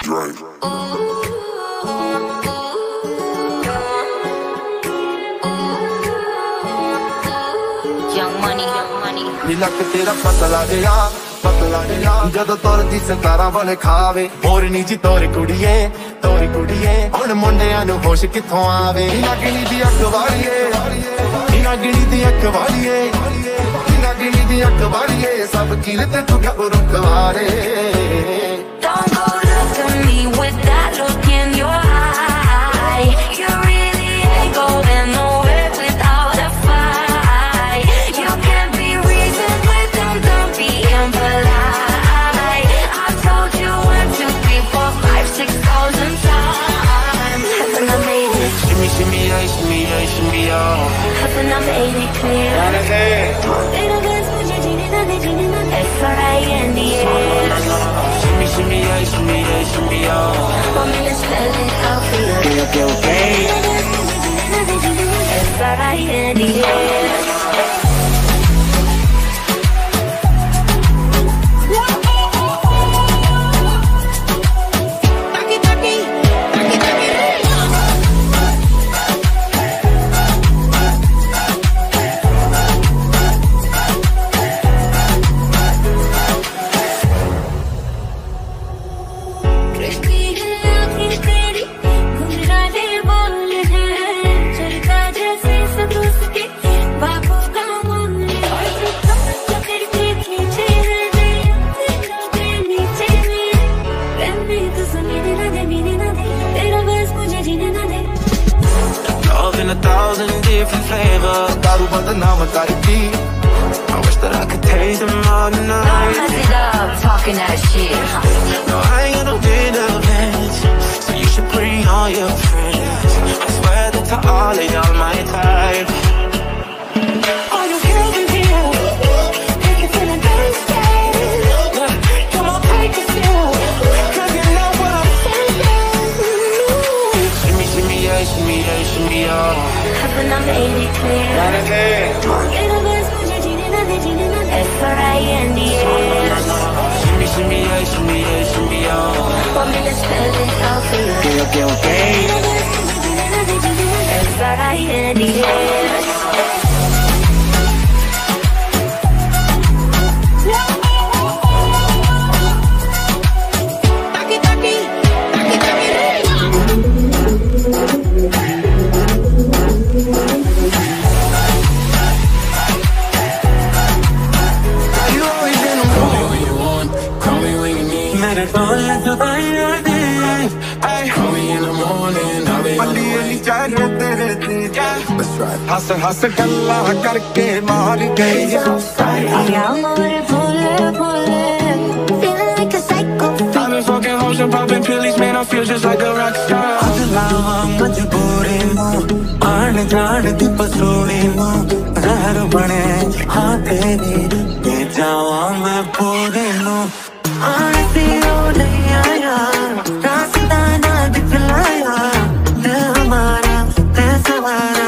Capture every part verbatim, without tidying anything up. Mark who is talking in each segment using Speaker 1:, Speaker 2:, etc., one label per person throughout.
Speaker 1: Dheeraj.
Speaker 2: ਲੱਕ ਤੇਰਾ ਪਤਲਾ ਜਿਹਾ ਪਤਲਾ ਜਿਹਾ ਜਦੋਂ ਤੁਰਦੀ ਸੰਤਾਰਾਂ ਵਾਲੇ ਖਾਵੇ ਮੋਰਨੀ ਜੀ ਤੋਰ ਕੁੜੀਏ ਤੋਰ ਕੁੜੀਏ ਹੁਣ ਮੁੰਡਿਆਂ ਨੂੰ ਹੋਸ਼ ਕਿੱਥੋਂ ਆਵੇ ਨਾਗਣੀ ਦੀ ਅੱਖ ਵਾਲੀਏ ਨਾਗਣੀ ਦੀ ਅੱਖ ਵਾਲੀਏ ਨਾਗਣੀ ਦੀ ਅੱਖ ਵਾਲੀਏ ਸਭ ਕੀਲ ਤੇ ਤੂੰ ਘਬਰੂ ਕਵਾਰੇ
Speaker 3: Don't go look at me with that look in your eye. You really ain't going nowhere without a fight. You can't be reasoned with them, don't be impolite. I told you one, two, three, four, five, six thousand times. Haven't I made it?
Speaker 2: Shimmy, shimmy, yeah, shimmy, yeah, shimmy, yeah.
Speaker 3: Haven't I made it clear? Little girls, put your gene in the gene in the S R I N D S.
Speaker 2: Shimmy, shimmy, yeah, shimmy, yeah, shimmy, yeah.
Speaker 3: Want me to spell it out for you?
Speaker 2: Okay, okay, okay.
Speaker 3: S R I N D S.
Speaker 2: A thousand different flavors. Daru badnaam karti. I wish that I could taste them all tonight.
Speaker 3: Don't mess it up, talking that shit.
Speaker 2: No, I ain't got no benefits, so you should bring all your friends. I swear that to all of y'all my type. All you girls in here, make you feeling thirsty. Come on, take a sip, 'cause you know what I'm saying. Shimmy, shimmy, yeah, shimmy, yeah, shimmy, yeah.
Speaker 3: Haven't I made it clear? Little girls, put your gene in the gene in the S R I N D S.
Speaker 2: Shimmy, shimmy, yeah, shimmy, yeah, shimmy, yeah.
Speaker 3: Want me to spell it out for you?
Speaker 2: Okay, okay, okay.
Speaker 3: S R I N D S.
Speaker 2: हंस हंस गल्ला करके मार गई I've been fucking hoes and popping pillies, man, I feel just like a rock star. अजलावा मजबूरी मो आन जान दी पसूरी मो रहर बने हाँ तेरी ये जावा मैं पूरी मो आने सी ओ नहीं आया रास्ता ना दिखलाया दिल हमारा दिल सवारा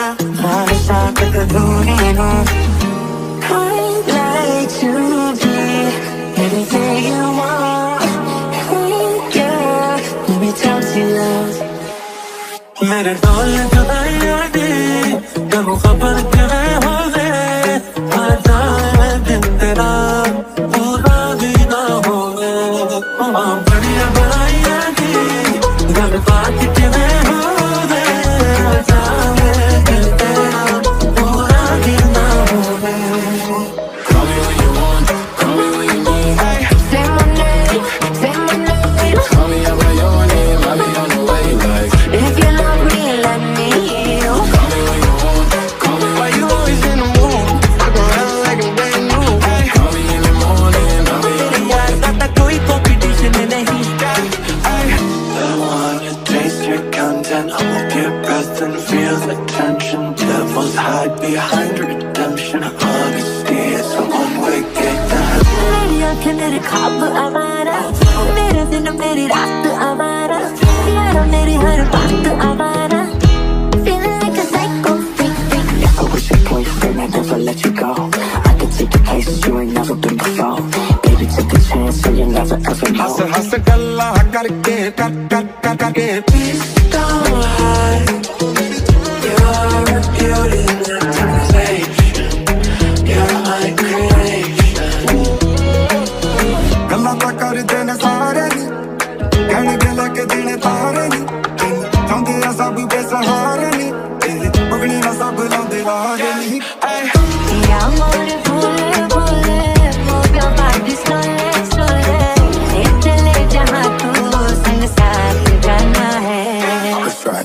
Speaker 2: दूरी no I'd like to be anything you want. Yeah, let me talk to you love. मेरे ढोल जुदाई आदि कब खबर किवे हो वे आ जाए दिन तेरा पूरा भी ना होवे ओ बढ़िया बनाई आदि गल बात किवे हो वे आ जाए दिन तेरा पूरा भी ना होवे Call me when you want, call me when you need. Hey, say my name, say my name. Call me out by your name, I'll be on the way. Like if you love me, let me hear. Call me when you want, call me. Why you always in the mood? I go out like a brand new. Hey, call me in the morning, I'll be on the way. Not that कोई competition नहीं. Hey, I wanna taste your content, hold your breath and feel the tension. Devils hide behind redemption. Honesty is a one-way gate. मेरी आँखें मेरे ख्वाब आवारा, मेरे दिन मेरी रात आवारा, यारा मेरी हर बात आवारा. Feeling like a psycho freak, freak. If I was your boyfriend, I'd never let you go. I could take you places you ain't never been before. Baby, take a chance, so you never हंस हंस गल्ला करके कर कर कर करके Please don't hide. You're a beauty in temptation. You're my creation. गल्ला तो कर देने सारे नी, कहने के लगे देने तारे नी, चाहते हैं सब बेसहारे नी, पगड़ी ना सब लांदे लारे नी.
Speaker 3: Ya amor भूले भूले move your body slowly slowly ले चले जहाँ तू संग साथ जाना है.
Speaker 2: That's right.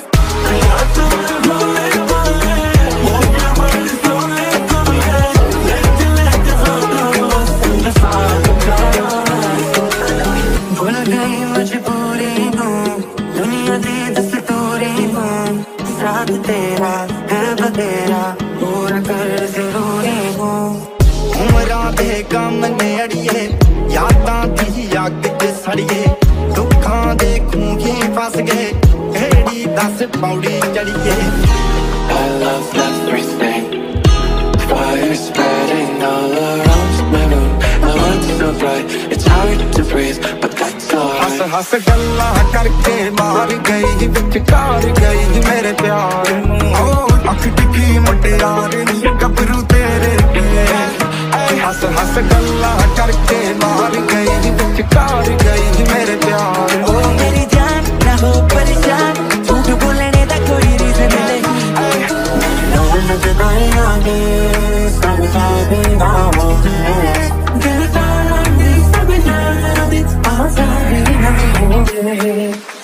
Speaker 2: भूल गई मजबूरी हूँ, दुनिया दी दस्तूरी हूँ, साथ तेरा है बतेरा पूरा कर जरूरी हूँ.
Speaker 1: उमरा दे गम ने अड़िए यादां दी अग च सड़िए दुखां दे खूंही फस गए केड़ी दस Pauri चढ़िए.
Speaker 2: I love everything. Fire spreading all around my room. My mind's so bright, it's hard to breathe, but that's alright.
Speaker 1: हंस हंस गल्ला करके मार गई विच कार गई मेरे प्यार नूं. अख टिकी मुटियार नी गबरू तेरे पे. हंस हंस गल्ला करके मार गई विच कार गई मेरे प्यार नूं.
Speaker 2: ओ मेरी जान ना हो परेशान, झूठ बोलने दा कोई रीजन नहीं. लोगों ने जगाया दे सब साथी ना हो गए, दिल ताला दी सब जान दी आसानी नहीं हो गए.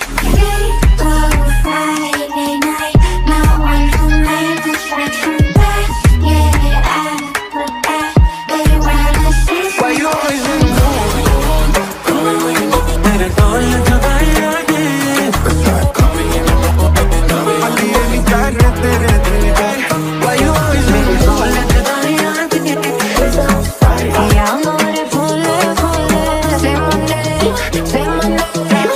Speaker 3: Friday night, no one can make distraction back. Yeah, I look back, baby, when I see
Speaker 1: Why you always in the mood?
Speaker 2: मेरे डोल जगाया दे.
Speaker 1: अली अली कर तेरे दिल पे. Why you always in the mood?
Speaker 3: Ya amor भूले भूले say my name, say my name.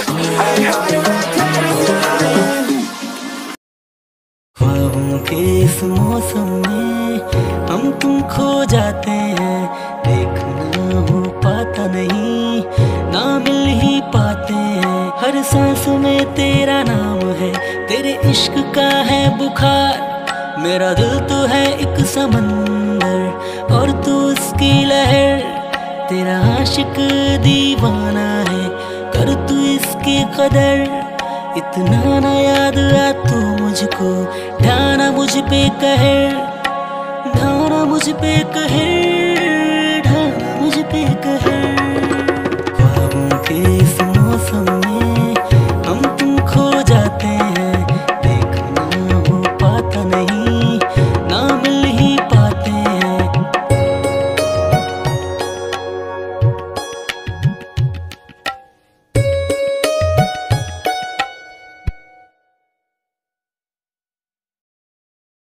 Speaker 4: ख्वाबों के इस मौसम में हम तुम खो जाते हैं, देखना हो पाता नहीं, ना मिल ही पाते हैं. हर सांस में तेरा नाम है, तेरे इश्क का है बुखार. मेरा दिल तो है एक समंदर और तू उसकी लहर. तेरा आशिक दीवाना है, कर तू इसकी कदर. इतना ना याद आ तू मुझको, ढाना मुझ पे कहर, ढाना मुझ पे कहर, ढाना मुझ पे कहर. ख्वाबों के